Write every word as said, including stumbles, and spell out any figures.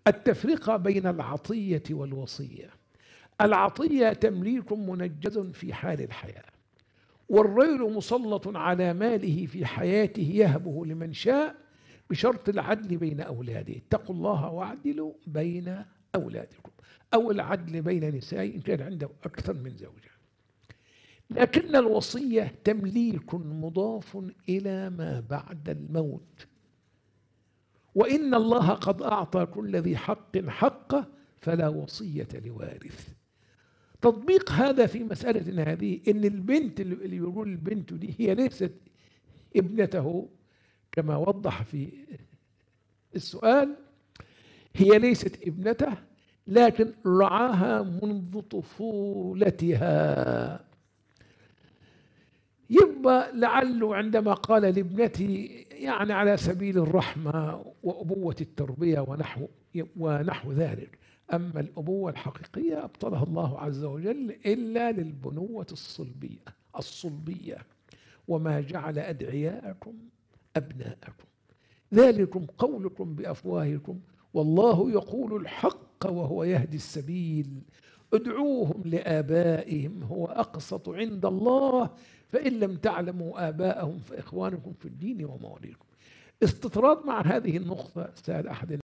التفرقة بين العطية والوصية. العطية تمليك منجز في حال الحياة، والرجل مسلط على ماله في حياته يهبه لمن شاء بشرط العدل بين أولاده. اتقوا الله واعدلوا بين أولادكم، أو العدل بين نساء إن كان عنده أكثر من زوجة. لكن الوصية تمليك مضاف إلى ما بعد الموت، وإن الله قد أعطى كل ذي حق حقه فلا وصية لوارث. تطبيق هذا في مسألة هذه إن البنت اللي يقول البنت دي هي ليست ابنته كما وضح في السؤال، هي ليست ابنته لكن رعاها منذ طفولتها. يبقى لعله عندما قال لابنتي يعني على سبيل الرحمة وأبوة التربية ونحو ونحو ذلك. أما الأبوة الحقيقية أبطلها الله عز وجل إلا للبنوة الصلبية الصلبية وما جعل أدعياءكم أبناءكم ذلكم قولكم بأفواهكم والله يقول الحق وهو يهدي السبيل ادعوهم لآبائهم هو أقسط عند الله فإن لم تعلموا آباءهم فإخوانكم في الدين ومواليكم. استطراد مع هذه النقطة سأل أحد